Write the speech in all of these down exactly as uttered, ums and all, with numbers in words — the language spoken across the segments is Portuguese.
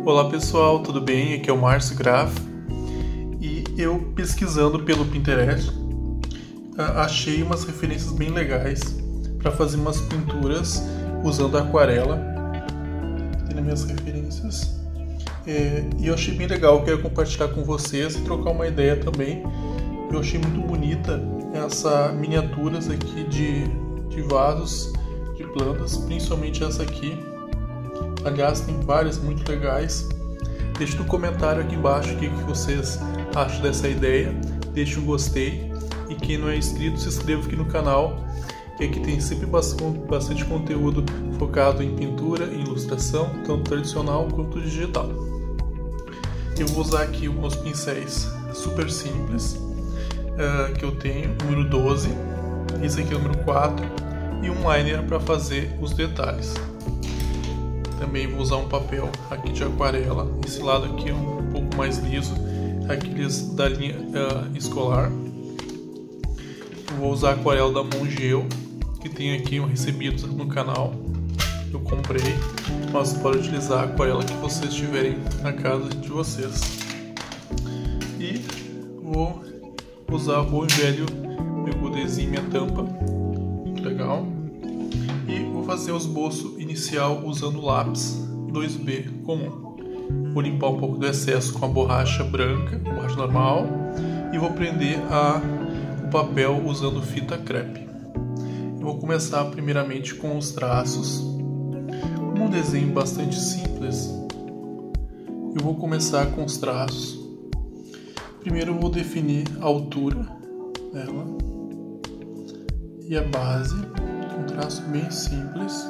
Olá pessoal, tudo bem? Aqui é o Márcio Graff e eu pesquisando pelo Pinterest achei umas referências bem legais para fazer umas pinturas usando aquarela. Tem nas minhas referências é, e eu achei bem legal, quero compartilhar com vocês e trocar uma ideia também. Eu achei muito bonita essas miniaturas aqui de, de vasos de plantas, principalmente essa aqui. Aliás, tem várias muito legais. Deixe no comentário aqui embaixo o que vocês acham dessa ideia. Deixe um gostei. E quem não é inscrito, se inscreva aqui no canal, que aqui tem sempre bastante conteúdo focado em pintura e ilustração, tanto tradicional quanto digital. Eu vou usar aqui uns pincéis super simples, uh, que eu tenho, número doze. Esse aqui é o número quatro. E um liner para fazer os detalhes. Também vou usar um papel aqui de aquarela. Esse lado aqui é um pouco mais liso, aqueles da linha uh, escolar. Vou usar a aquarela da Mongeo, que tem aqui um recebido no canal. Eu comprei, mas pode utilizar a aquarela que vocês tiverem na casa de vocês. E vou usar o bom e velho meu godezinho, minha tampa. Legal. E vou fazer o esboço inicial usando o lápis dois B comum. Vou limpar um pouco do excesso com a borracha branca, borracha normal, e vou prender a, o papel usando fita crepe. Eu vou começar primeiramente com os traços. Como um desenho bastante simples, eu vou começar com os traços. Primeiro eu vou definir a altura dela e a base. Um traço bem simples,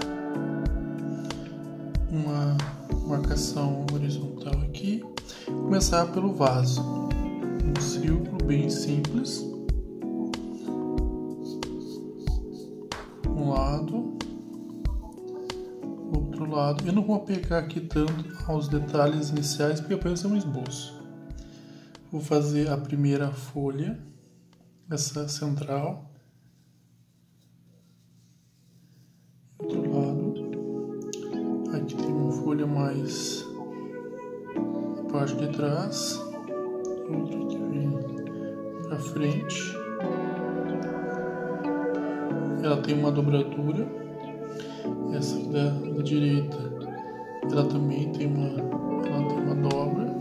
uma marcação horizontal aqui. Começar pelo vaso, um círculo bem simples, um lado, outro lado. Eu não vou pegar aqui tanto aos detalhes iniciais porque apenas é um esboço. Vou fazer a primeira folha, essa central. Outro lado, aqui tem uma folha mais na parte de trás, outra que vem para frente. Ela tem uma dobradura. Essa aqui da, da direita, ela também tem uma, ela tem uma dobra.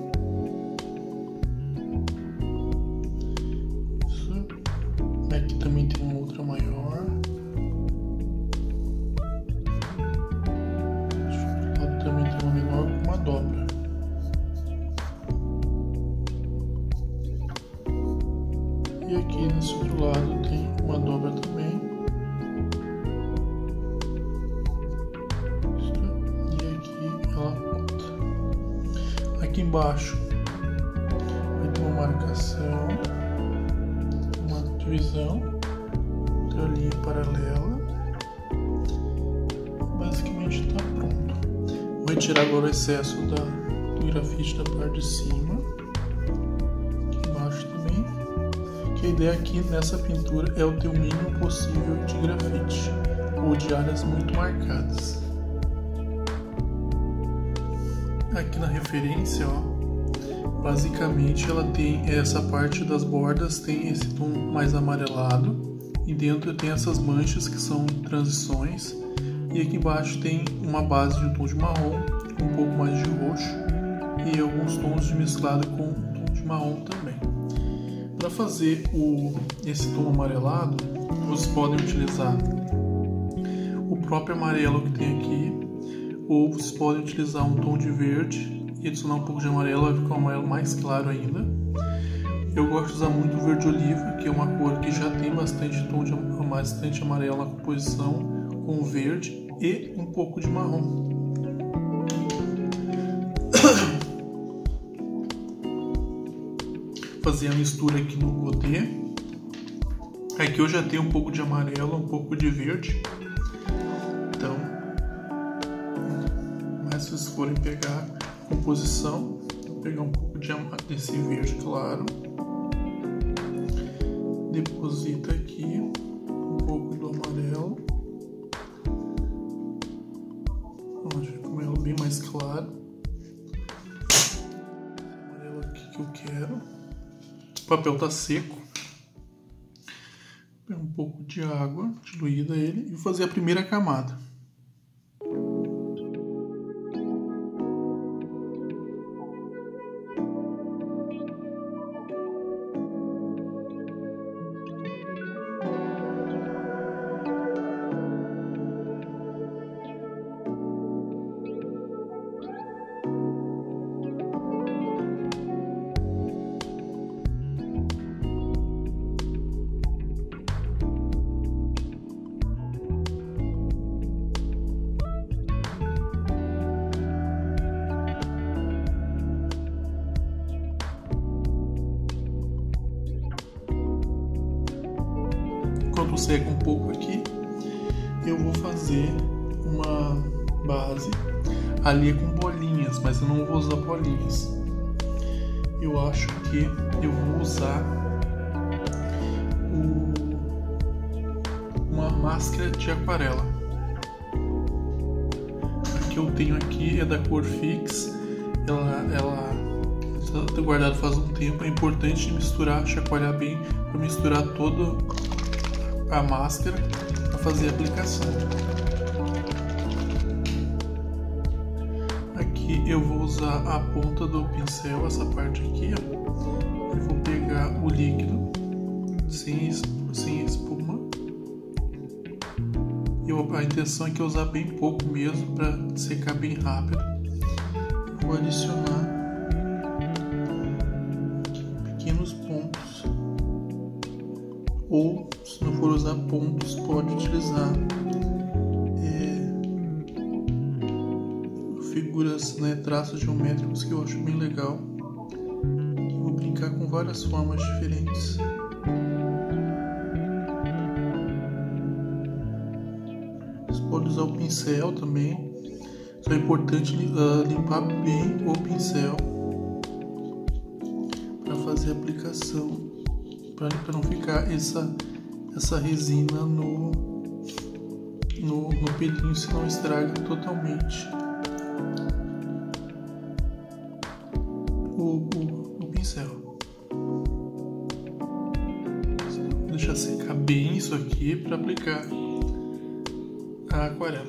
Isso. Aqui também tem uma outra maior. Também tem uma menor com uma dobra. E aqui nesse outro lado tem uma dobra também. E aqui ela volta. Aqui embaixo vai ter uma marcação, uma divisão, outra linha paralela. Basicamente está pronto. Vou retirar agora o excesso da, do grafite da parte de cima, aqui embaixo também, que a ideia aqui nessa pintura é o ter o mínimo possível de grafite, ou de áreas muito marcadas. Aqui na referência, ó, basicamente ela tem essa parte das bordas, tem esse tom mais amarelado, e dentro tem essas manchas que são transições. E aqui embaixo tem uma base de um tom de marrom, um pouco mais de roxo e alguns tons de mesclado com um tom de marrom também. Para fazer o, esse tom amarelado, vocês podem utilizar o próprio amarelo que tem aqui, ou vocês podem utilizar um tom de verde e adicionar um pouco de amarelo, vai ficar um amarelo mais claro ainda. Eu gosto de usar muito o verde oliva, que é uma cor que já tem bastante tom de bastante amarelo na composição, com verde e um pouco de marrom. Fazer a mistura aqui no godê. Aqui eu já tenho um pouco de amarelo, um pouco de verde. Então, mas se vocês forem pegar a composição, vou pegar um pouco de desse verde claro. Deposita aqui um pouco do amarelo. Bem mais claro. que eu quero. O papel tá seco. Vou pegar um pouco de água diluída ele e vou fazer a primeira camada. Enquanto seca um pouco aqui, eu vou fazer uma base. Ali é com bolinhas, mas eu não vou usar bolinhas. Eu acho que eu vou usar o, uma máscara de aquarela. A que eu tenho aqui é da cor Fix. Ela, ela está guardada faz um tempo. É importante misturar, chacoalhar bem para misturar toda a máscara para fazer a aplicação. Aqui eu vou usar a ponta do pincel, essa parte aqui, ó. Eu vou pegar o líquido sem, sem espuma. Eu, a intenção é que eu usar bem pouco mesmo para secar bem rápido. Vou adicionar pequenos pontos, ou se não for usar pontos, pode utilizar é, figuras, né, traços geométricos, que eu acho bem legal. Eu vou brincar com várias formas diferentes. Você pode usar o pincel também. Só é importante uh, limpar bem o pincel para fazer a aplicação, para não ficar essa, essa resina no, no, no pelinho, senão estraga totalmente o, o, o pincel. Vou deixar secar bem isso aqui para aplicar a aquarela.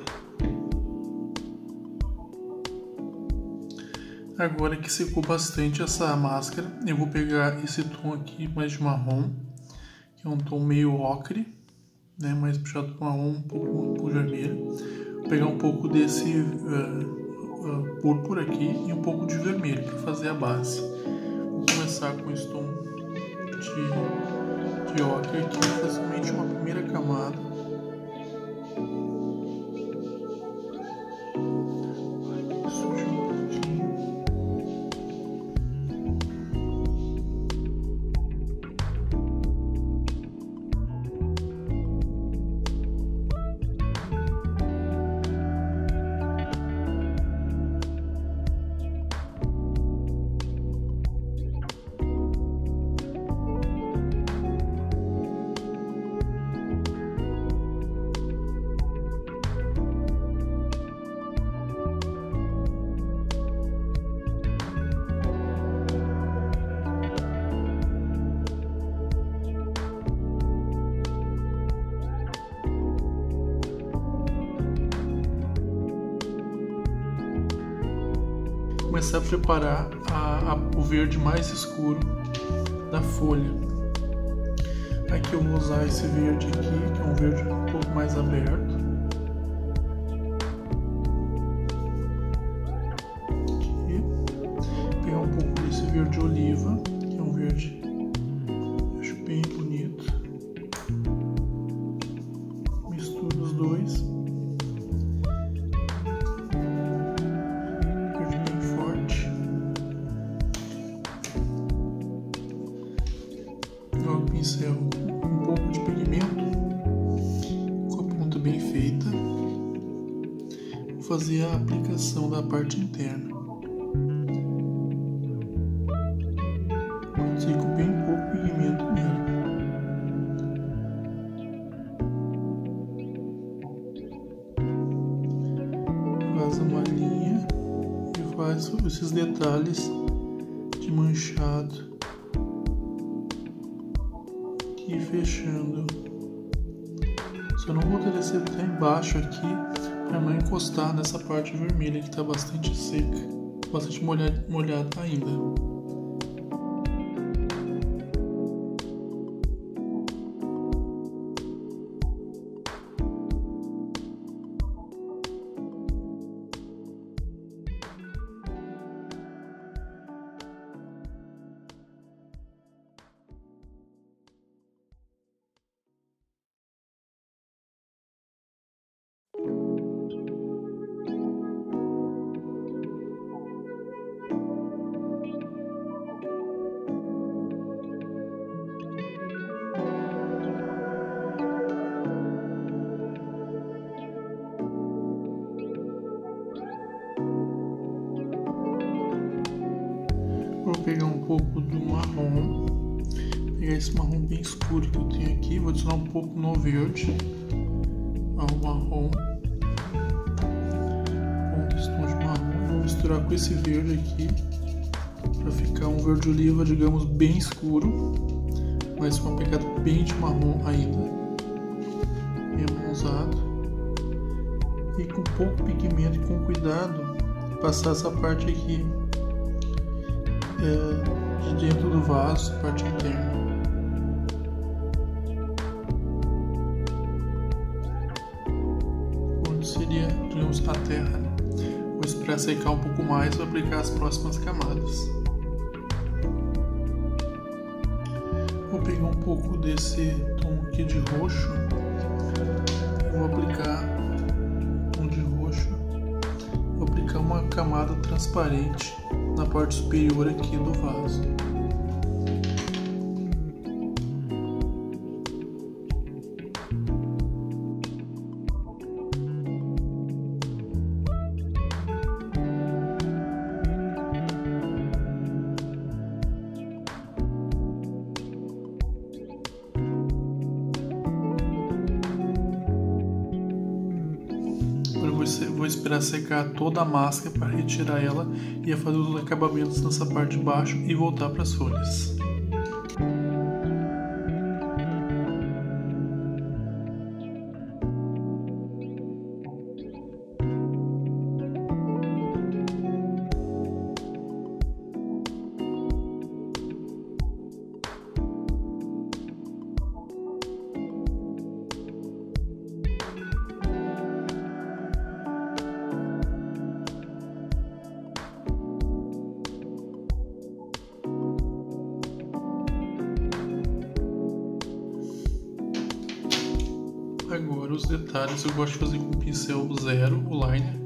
Agora que secou bastante essa máscara, eu vou pegar esse tom aqui mais de marrom, que é um tom meio ocre, né, mais puxado para marrom, um pouco para vermelho. Vou pegar um pouco desse uh, uh, púrpura aqui e um pouco de vermelho para fazer a base. Vou começar com esse tom de, de ocre aqui, facilmente uma primeira camada. Começar a preparar a, a, o verde mais escuro da folha. Aqui eu vou usar esse verde aqui, que é um verde um pouco mais aberto. Aqui. Pegar um pouco desse verde oliva, que é um verde eu acho bem bonito. Misturo os dois. Pincel, um pouco de pigmento com a ponta bem feita. Vou fazer a aplicação da parte interna. Pode ser com bem pouco pigmento mesmo. Faz uma linha e faz esses detalhes de manchado e fechando. Só não vou descer até embaixo aqui para não encostar nessa parte vermelha que está bastante seca, bastante molhada, molhada ainda. Vou pegar um pouco do marrom, pegar esse marrom bem escuro que eu tenho aqui, vou adicionar um pouco no verde ao marrom, pontos tons de marrom, vou misturar com esse verde aqui para ficar um verde oliva, digamos, bem escuro, mas com uma pegada bem de marrom ainda, bem amonzado, e com pouco pigmento e com cuidado passar essa parte aqui É, de dentro do vaso, parte interna. Onde seria, digamos, a terra. Né? Vou esperar secar um pouco mais e vou aplicar as próximas camadas. Vou pegar um pouco desse tom aqui de roxo e vou aplicar um de roxo. Vou aplicar uma camada transparente na parte superior aqui do vaso. Vou esperar secar toda a máscara para retirar ela e fazer os acabamentos nessa parte de baixo e voltar para as folhas. Agora os detalhes eu gosto de fazer com pincel zero, o liner.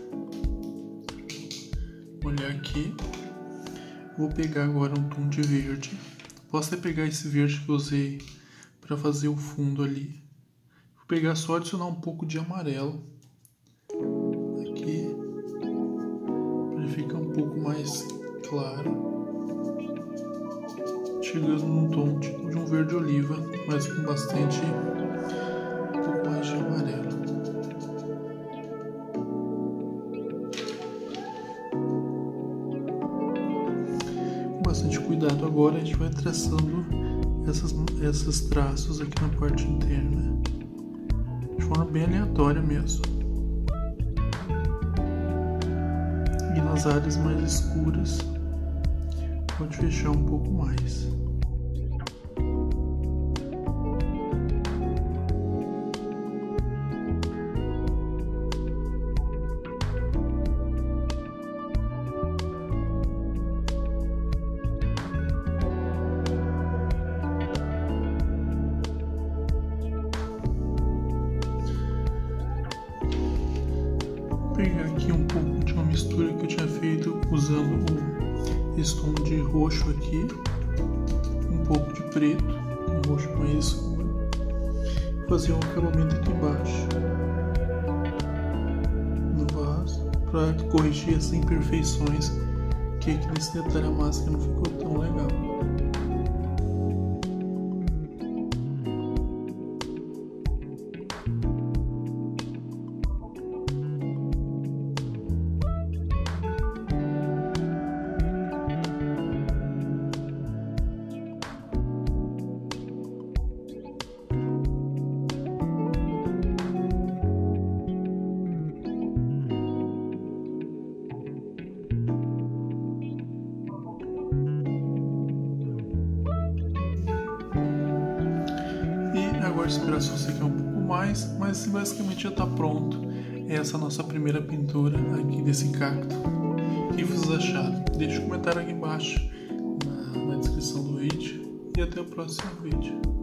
Vou olhar aqui. Vou pegar agora um tom de verde. Posso até pegar esse verde que eu usei para fazer o fundo ali. Vou pegar só adicionar um pouco de amarelo aqui para ele ficar um pouco mais claro, chegando num tom tipo de um verde oliva, mas com bastante mais de amarelo. Com bastante cuidado agora a gente vai traçando essas, esses traços aqui na parte interna, de forma bem aleatória mesmo. E nas áreas mais escuras pode fechar um pouco mais. Vou pegar aqui um pouco de uma mistura que eu tinha feito usando esse tom de roxo aqui, um pouco de preto, um roxo mais escuro, fazer um acabamento aqui embaixo no vaso para corrigir as imperfeições que aqui nesse detalhe a máscara não ficou tão legal. esperar se você quer um pouco mais, mas basicamente já está pronto. Essa é a nossa primeira pintura aqui desse cacto. O que vocês acharam? Deixe um comentário aqui embaixo na, na descrição do vídeo e até o próximo vídeo.